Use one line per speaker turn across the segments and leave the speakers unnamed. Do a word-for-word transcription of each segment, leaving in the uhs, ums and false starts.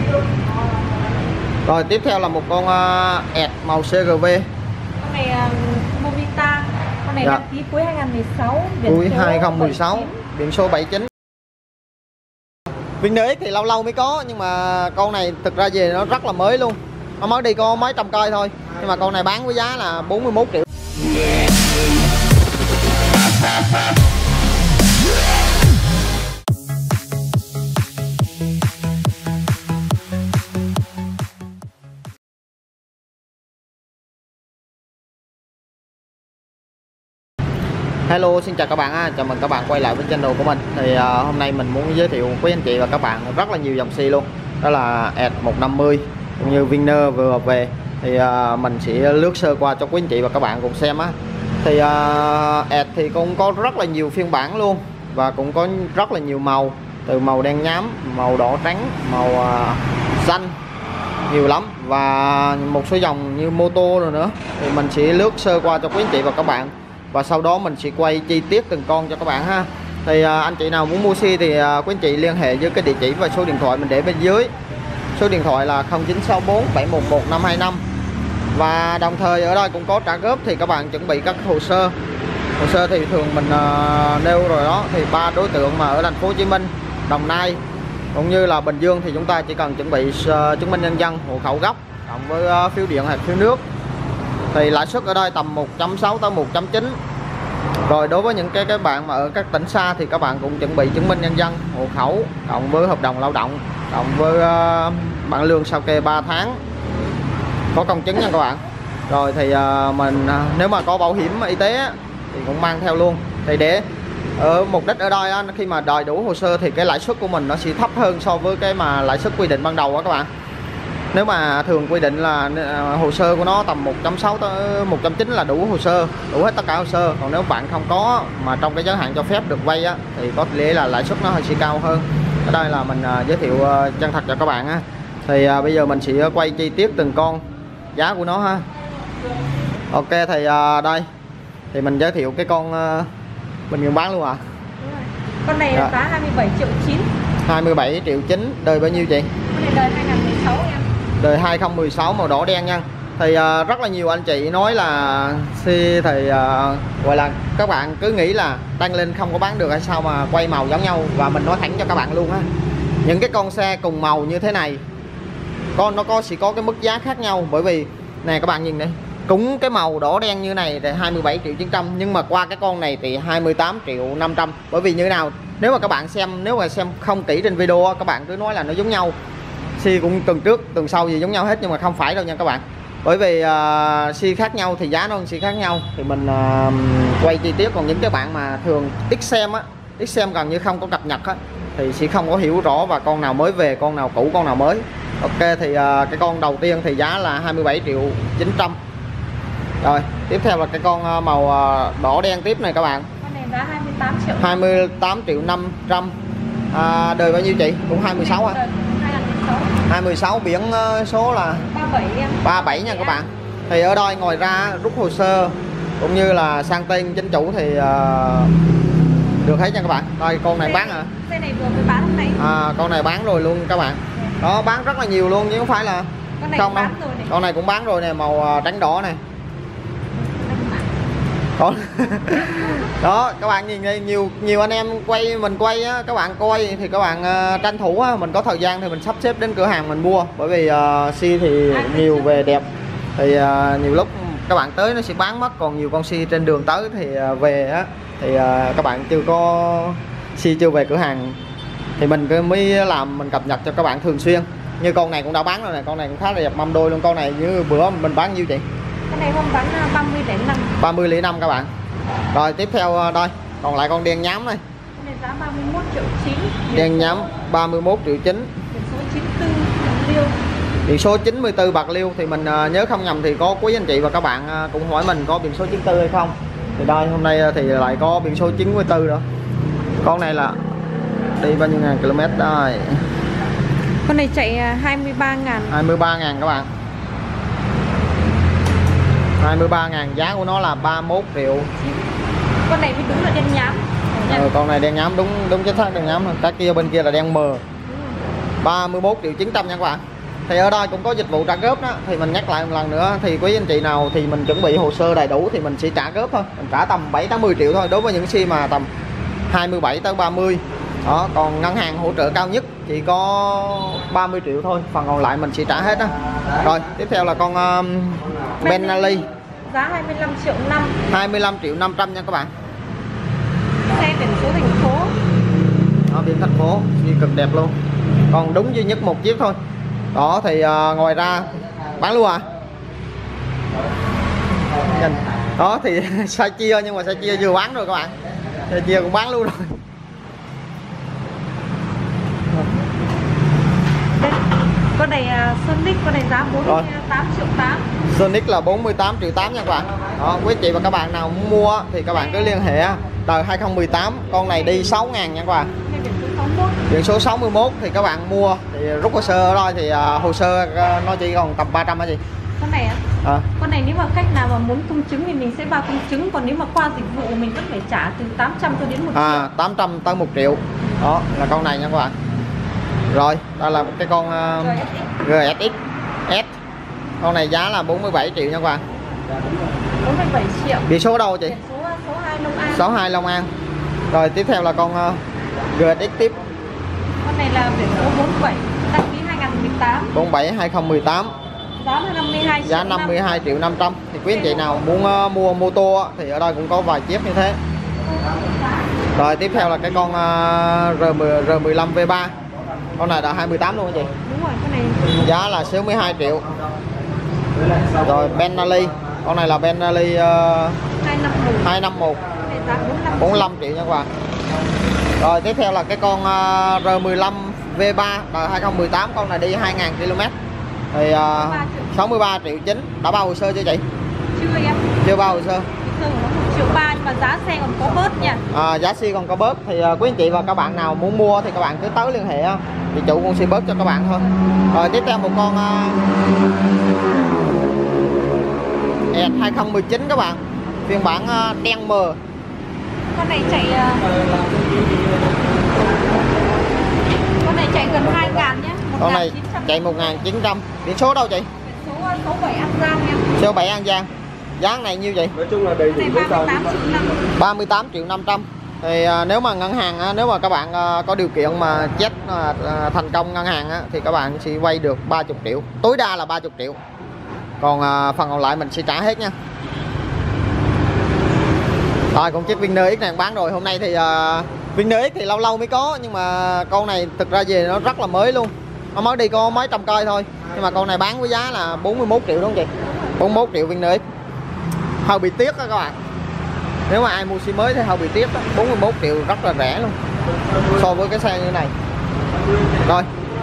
Rồi tiếp theo là một con uh, ẹt màu xê giê vê.
Con này uh, Movita. Con này
Dạ.
đăng ký cuối hai không một sáu,
Cuối hai không một sáu, biển số bảy chín. Viên đế thì lâu lâu mới có, nhưng mà con này thực ra về nó rất là mới luôn. Nó mới đi có mấy trăm cây thôi. Nhưng mà con này bán với giá là bốn mươi mốt triệu. Hello, xin chào các bạn, chào mừng các bạn quay lại với channel của mình. Thì uh, hôm nay mình muốn giới thiệu với anh chị và các bạn rất là nhiều dòng xe luôn. Đó là ẹt một năm mươi cũng như Winner vừa về. Thì uh, mình sẽ lướt sơ qua cho quý anh chị và các bạn cùng xem á. Thì uh, ẹt thì cũng có rất là nhiều phiên bản luôn, và cũng có rất là nhiều màu, từ màu đen nhám, màu đỏ trắng, màu uh, xanh, nhiều lắm. Và một số dòng như mô tô rồi nữa. Thì mình sẽ lướt sơ qua cho quý anh chị và các bạn, và sau đó mình sẽ quay chi tiết từng con cho các bạn ha. Thì à, anh chị nào muốn mua xe thì à, quý anh chị liên hệ với cái địa chỉ và số điện thoại mình để bên dưới. Số điện thoại là không chín sáu bốn bảy một một năm hai năm. Và đồng thời ở đây cũng có trả góp, thì các bạn chuẩn bị các hồ sơ. Hồ sơ thì thường mình à, nêu rồi đó, thì ba đối tượng mà ở thành phố Hồ Chí Minh, Đồng Nai cũng như là Bình Dương thì chúng ta chỉ cần chuẩn bị uh, chứng minh nhân dân, hộ khẩu gốc cộng với uh, phiếu điện hoặc phiếu nước. Thì lãi suất ở đây tầm một trăm sáu tới một trăm chín. Rồi đối với những cái cái bạn mà ở các tỉnh xa thì các bạn cũng chuẩn bị chứng minh nhân dân, hộ khẩu cộng với hợp đồng lao động cộng với uh, bảng lương sao kê ba tháng, có công chứng nha các bạn. Rồi thì uh, mình uh, nếu mà có bảo hiểm y tế thì cũng mang theo luôn. Thì để ở mục đích ở đây á, khi mà đòi đủ hồ sơ thì cái lãi suất của mình nó sẽ thấp hơn so với cái mà lãi suất quy định ban đầu á các bạn. Nếu mà thường quy định là hồ sơ của nó tầm một trăm sáu tới một trăm chín là đủ hồ sơ, đủ hết tất cả hồ sơ. Còn nếu bạn không có mà trong cái giới hạn cho phép được vay á, thì có lẽ là lãi suất nó hơi sẽ cao hơn. Ở đây là mình uh, giới thiệu uh, chân thật cho các bạn á. Thì uh, bây giờ mình sẽ quay chi tiết từng con giá của nó ha. Ok thì uh, đây thì mình giới thiệu cái con uh, mình còn bán luôn à.
Con này
Dạ.
giá hai mươi bảy triệu chín.
hai mươi bảy triệu chín, đời bao nhiêu chị?
Con này đời hai không một sáu em.
Đời hai không một sáu, màu đỏ đen nha. Thì uh, rất là nhiều anh chị nói là xe thì uh, gọi là các bạn cứ nghĩ là đăng lên không có bán được hay sao mà quay màu giống nhau. Và mình nói thẳng cho các bạn luôn á, những cái con xe cùng màu như thế này con nó có sẽ có cái mức giá khác nhau. Bởi vì nè các bạn nhìn đây, cũng cái màu đỏ đen như này thì hai mươi bảy triệu chín trăm, nhưng mà qua cái con này thì hai mươi tám triệu năm trăm. Bởi vì như thế nào, nếu mà các bạn xem, nếu mà xem không kỹ trên video các bạn cứ nói là nó giống nhau, xe cũng tuần trước tuần sau gì giống nhau hết, nhưng mà không phải đâu nha các bạn. Bởi vì uh, xe khác nhau thì giá nó sẽ khác nhau. Thì mình uh, quay chi tiết. Còn những cái bạn mà thường ít xem á, ít xem gần như không có cập nhật á, thì sẽ không có hiểu rõ và con nào mới về, con nào cũ, con nào mới. Ok thì uh, cái con đầu tiên thì giá là hai mươi bảy triệu chín trăm. Rồi tiếp theo là cái con uh, màu uh, đỏ đen tiếp này các bạn.
Con này giá hai mươi tám triệu.
hai mươi tám triệu năm trăm. À, đời bao nhiêu chị? Cũng hai mươi sáu à? hai mươi sáu, biển số là
ba mươi bảy em.
ba mươi bảy nha các bạn. Thì ở đây ngoài ra rút hồ sơ cũng như là sang tên chính chủ thì uh, được hết nha các bạn. Đây con này bán à?
Xe này vừa mới bán hôm nay.
À, con này bán rồi luôn các bạn. Đó, bán rất là nhiều luôn chứ không phải là
con này
không
cũng
đâu.
bán rồi này.
Con này cũng bán rồi nè, màu trắng đỏ này. Đó. Đó các bạn nhìn đây, nhiều nhiều anh em quay mình quay á, các bạn coi thì các bạn uh, tranh thủ á, mình có thời gian thì mình sắp xếp đến cửa hàng mình mua. Bởi vì uh, xe thì nhiều về đẹp, thì uh, nhiều lúc các bạn tới nó sẽ bán mất. Còn nhiều con xe trên đường tới thì uh, về á, thì uh, các bạn chưa có xe chưa về cửa hàng thì mình cứ mới làm, mình cập nhật cho các bạn thường xuyên. Như con này cũng đã bán rồi này, con này cũng khá là đẹp, mâm đôi luôn. Con này như bữa mình bán nhiêu chị?
Con này hôm bán ba mươi lẻ năm.
ba mươi lẻ năm các bạn. Rồi tiếp theo đây, còn lại con đen nhám này.
Con này giá ba mươi mốt triệu chín.
Đen nhám ba mươi mốt triệu chín.
Biển số chín mươi tư Bạc Liêu.
Biển số chín mươi tư Bạc Liêu. Thì mình uh, nhớ không nhầm thì có quý anh chị và các bạn uh, cũng hỏi mình có biển số chín mươi tư hay không. Thì đây hôm nay uh, thì lại có biển số chín mươi tư rồi. Con này là đi bao nhiêu ngàn km đây?
Con này chạy hai mươi ba ngàn.
hai mươi ba ngàn các bạn. hai mươi ba ngàn, giá của nó là ba mươi mốt triệu.
Con này mới đúng là đen nhám.
Ừ, con này đen nhám, đúng đúng chính xác đen nhám. Cái kia bên kia là đen mờ. ba mươi mốt triệu chín trăm nha các bạn. Thì ở đây cũng có dịch vụ trả góp đó, thì mình nhắc lại một lần nữa, thì quý anh chị nào thì mình chuẩn bị hồ sơ đầy đủ thì mình sẽ trả góp thôi, mình trả tầm bảy tám mươi triệu thôi đối với những xe mà tầm hai mươi bảy tới ba mươi đó. Còn ngân hàng hỗ trợ cao nhất chỉ có ba mươi triệu thôi, phần còn lại mình sẽ trả hết đó. Rồi tiếp theo là con um, Bentley
giá hai mươi lăm triệu năm,
hai mươi lăm triệu năm trăm nha các bạn.
xe biển số thành phố,
Đó, biển thành phố thì cực đẹp luôn, còn đúng duy nhất một chiếc thôi đó. Thì uh, ngoài ra bán luôn à. Nhìn đó thì sai chia, nhưng mà sai chia vừa bán rồi các bạn, sai chia cũng bán luôn rồi.
đây, con này uh, Sonic, con này giá bốn mươi tám triệu tám.
Sonic là bốn mươi tám triệu tám nha các bạn. Đó, quý chị và các bạn nào muốn mua thì các bạn cứ liên hệ. Đời hai không một tám, con này đi sáu ngàn nha các bạn. Biển số sáu mươi mốt thì các bạn mua thì rút hồ sơ ở đây thì uh, hồ sơ uh, nó chỉ còn tầm ba trăm hả chị?
Con này á?
À.
Con này nếu mà khách nào mà muốn công chứng thì mình sẽ vào công chứng, còn nếu mà qua dịch vụ mình vẫn phải trả từ tám trăm cho đến một
à,
triệu.
tám trăm tới một triệu. Đó là con này nha các bạn. Rồi, đây là cái con uh, giê ét ích S. Con này giá là bốn mươi bảy triệu nha các bạn.
bốn mươi bảy triệu.
Biển số đâu chị?
Biển số số hai Long An.
sáu hai Long An. Rồi tiếp theo là con uh, giê ét ích tiếp.
Con này là biển số bốn mươi bảy, đăng ký hai không một tám.
bốn mươi bảy hai không một tám.
Giá là năm mươi hai triệu.
Giá năm mươi hai triệu năm trăm. Thì quý anh chị nào muốn uh, mua mô tô thì ở đây cũng có vài chiếc như thế. Rồi tiếp theo là cái con uh, R mười lăm V ba. Con này là hai mươi tám luôn hả chị?
Đúng rồi, con này
giá là sáu mươi hai triệu. Rồi Bentley, con này là Bentley uh, hai năm một, bốn mươi lăm triệu nha các bạn. Rồi tiếp theo là cái con uh, R mười lăm V ba đời hai không một tám, con này đi hai nghìn ki lô mét thì uh, sáu mươi ba triệu chín. Đã bao hồ sơ chưa chị?
chưa em.
Chưa bao hồ sơ.
Thường nó một triệu ba nhưng mà giá xe còn có bớt nha.
À, giá xe còn có bớt thì uh, quý anh chị và các bạn nào muốn mua thì các bạn cứ tới liên hệ thì chủ cũng sẽ bớt cho các bạn thôi. Rồi tiếp theo một con uh, E hai không một chín các bạn, phiên bản uh, đen mờ.
Con này chạy uh... con này chạy gần hai ngàn nhé.
Con này chạy một nghìn chín trăm. Biển số đâu chị?
Số số bảy An Giang nha.
Số bảy An Giang. Giá này nhiêu vậy?
Nói chung là đầy đủ giấy tờ.
ba mươi tám triệu năm trăm. Thì à, nếu mà ngân hàng á, nếu mà các bạn à, có điều kiện mà chết à, thành công ngân hàng á, thì các bạn sẽ vay được ba mươi triệu, tối đa là ba mươi triệu. Còn à, phần còn lại mình sẽ trả hết nha. Rồi còn chiếc Winner X này bán rồi. Hôm nay thì uh, Winner X thì lâu lâu mới có, nhưng mà con này thực ra về nó rất là mới luôn. Nó mới đi có mấy trăm cây thôi. Nhưng mà con này bán với giá là bốn mươi mốt triệu đúng không chị? bốn mươi mốt triệu Winner X. Hơi bị tiếc đó các bạn. Nếu mà ai mua xe mới thì hơi bị tiếc đó. bốn mươi mốt triệu rất là rẻ luôn so với cái xe như này. Rồi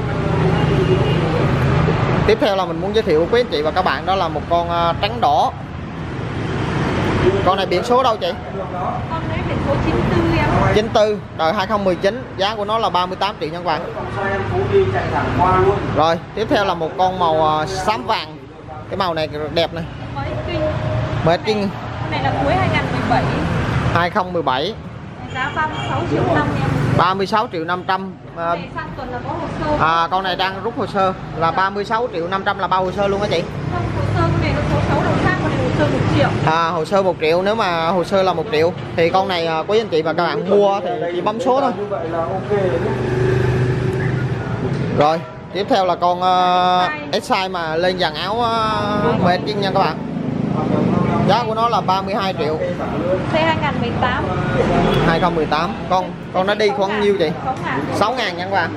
tiếp theo là mình muốn giới thiệu với quý anh chị và các bạn, đó là một con uh, trắng đỏ. Con này biển số đâu chị?
Con này biển số chín tư em.
chín tư đời hai không một chín, giá của nó là ba mươi tám triệu nha các bạn. Rồi tiếp theo là một con màu uh, xám vàng. Cái màu này đẹp này. Mới kinh.
Con này là cuối hai không một bảy.
hai không một bảy.
Giá ba mươi sáu triệu năm em.
ba mươi sáu triệu năm trăm.
Con này sang tuần là có hồ sơ.
À, con này đang rút hồ sơ là ba mươi sáu triệu năm trăm là bao hồ sơ luôn hả chị?
Không, hồ sơ con này nó số sáu đầu khác, con này hồ sơ một triệu.
À, hồ sơ một triệu. Nếu mà hồ sơ là một triệu thì con này quý anh chị và các bạn mua thì chỉ bấm số thôi. Rồi tiếp theo là con uh, S-Size mà lên dàn áo uh, made in nha các bạn. Giá của nó là ba mươi hai triệu.
Xe hai không một tám.
hai không một tám. Con con nó đi khoảng nhiêu chị? sáu ngàn nha các bạn.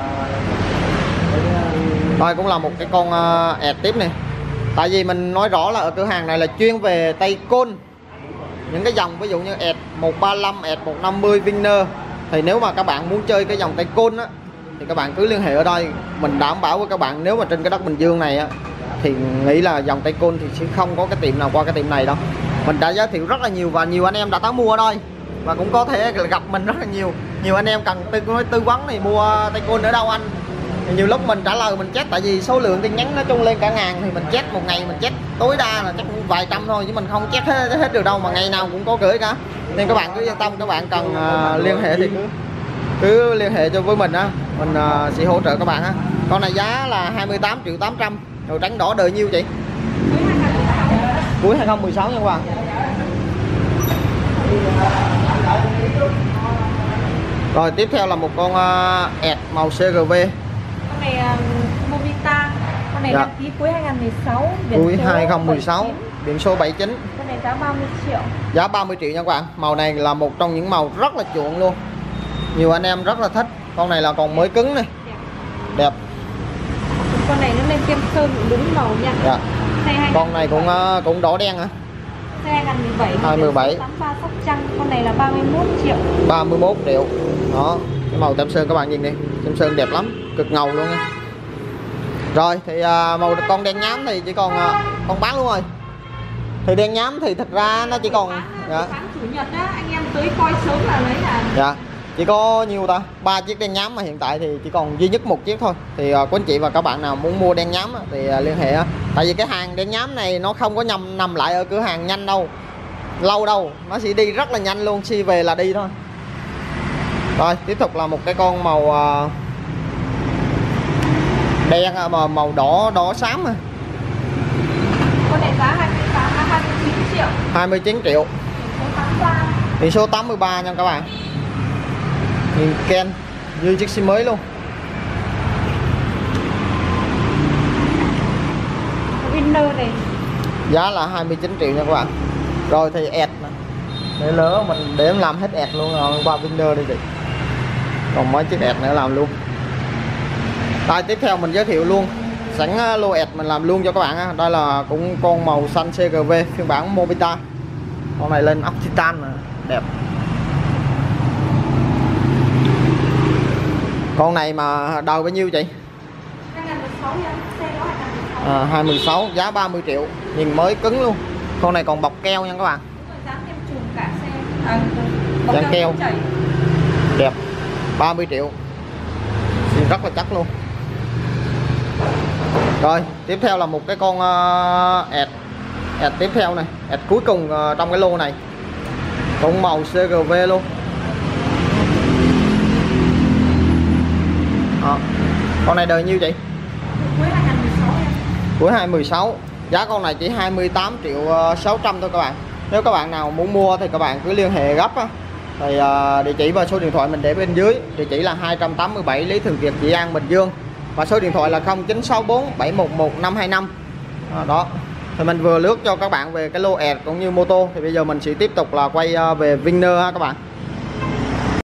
Đây cũng là một cái con uh, ẹt tiếp này. Tại vì mình nói rõ là ở cửa hàng này là chuyên về tay côn. Những cái dòng ví dụ như ẹt một ba lăm, ẹt một năm mươi Winner. Thì nếu mà các bạn muốn chơi cái dòng tay côn á thì các bạn cứ liên hệ ở đây. Mình đảm bảo với các bạn, nếu mà trên cái đất Bình Dương này á thì nghĩ là dòng tay côn thì sẽ không có cái tiệm nào qua cái tiệm này đâu. Mình đã giới thiệu rất là nhiều và nhiều anh em đã tới mua ở đây. Và cũng có thể gặp mình rất là nhiều. Nhiều anh em cần tư, tư vấn này mua tay côn ở đâu anh. Thì nhiều lúc mình trả lời mình chết, tại vì số lượng tin nhắn nói chung lên cả ngàn thì mình chết một ngày mình chết tối đa là chắc vài trăm thôi, chứ mình không chết hết, hết được đâu, mà ngày nào cũng có gửi cả. Nên các bạn cứ yên tâm, các bạn cần uh, liên hệ thì cứ cứ liên hệ cho với mình á, mình uh, sẽ hỗ trợ các bạn á. Con này giá là hai mươi tám triệu tám trăm. Màu trắng đỏ đời nhiêu chị? Cuối hai không một sáu nha các bạn. Rồi tiếp theo là một con uh, ẹt màu xê giê vê.
Con này uh, Mobita. Con này
Dạ.
đăng ký cuối hai không một sáu, biển
Cuối
số
hai không một sáu,
bảy chín.
biển số bảy chín.
Con này giá ba mươi triệu.
Giá ba mươi triệu nha các bạn. Màu này là một trong những màu rất là chuộng luôn. Nhiều anh em rất là thích. Con này là còn mới cứng này.
Đẹp.
Đẹp.
Con này nó lên kem sơn đúng màu nha.
Dạ.
Xe
Con này cũng uh, cũng đỏ đen hả?
Xe hai không một bảy.
hai mươi bảy.
tám ba Sóc Trăng. Con này là ba mươi mốt triệu.
ba mươi mốt triệu. Đó, cái màu tem sơn các bạn nhìn đi. Tem sơn đẹp lắm, cực ngầu luôn nha. Rồi thì uh, màu con đen nhám thì chỉ còn uh, con bán luôn rồi. Thì đen nhám thì thật ra nó chỉ còn dạ.
Sáng chủ nhật á, anh em tới coi sớm là lấy là.
Dạ. Chỉ có nhiêu ta? Ba chiếc đen nhám mà hiện tại thì chỉ còn duy nhất một chiếc thôi. Thì uh, quý anh chị và các bạn nào muốn mua đen nhám á, thì uh, liên hệ á. Tại vì cái hàng đen nhám này nó không có nhầm nằm lại ở cửa hàng nhanh đâu. Lâu đâu, nó sẽ đi rất là nhanh luôn, khi về là đi thôi. Rồi, tiếp tục là một cái con màu uh, đen mà màu đỏ đỏ xám à.
Con này giá hai mươi tám, hai mươi chín triệu.
hai mươi chín triệu.
Số tám ba.
Biển số tám mươi ba nha các bạn. Nhìn Ken như chiếc xe mới luôn.
Winner này.
Giá là hai mươi chín triệu nha các bạn. Rồi thì ẹt nè. Để lỡ mình để em làm hết ẹt luôn rồi qua Winner đi chị. Còn mấy chiếc ẹt nữa làm luôn. Đây tiếp theo mình giới thiệu luôn sẵn lô ẹt mình làm luôn cho các bạn á. Đây là cũng con màu xanh xê giê vê phiên bản Mobita. Con này lên ốc titan nè, đẹp. Con này mà đầu bao nhiêu chị?
hai không một sáu nha. Xe đó hai không một sáu.
À, hai mươi sáu, giá ba mươi triệu. Nhìn mới cứng luôn. Con này còn bọc keo nha các bạn.
Dán kem chùm cả xe. À, bọc
Dán keo.
chảy.
Đẹp. ba mươi triệu. Nhìn rất là chắc luôn. Rồi, tiếp theo là một cái con uh, ẹt ẹt tiếp theo này, ẹt cuối cùng uh, trong cái lô này. Cũng màu xê giê vê luôn. Đó. Con này đời nhiêu chị?
Cuối hai không một sáu em.
Cuối hai mười sáu. Giá con này chỉ hai mươi tám triệu sáu trăm thôi các bạn. Nếu các bạn nào muốn mua thì các bạn cứ liên hệ gấp á. Thì uh, địa chỉ và số điện thoại mình để bên dưới. Địa chỉ là hai trăm tám mươi bảy Lý Thường Kiệt, Dị An, Bình Dương. Và số điện thoại là không chín sáu bốn bảy một một năm hai năm. À, đó. Thì mình vừa lướt cho các bạn về cái lô ẹt cũng như mô tô. Thì bây giờ mình sẽ tiếp tục là quay uh, về Winner ha các bạn.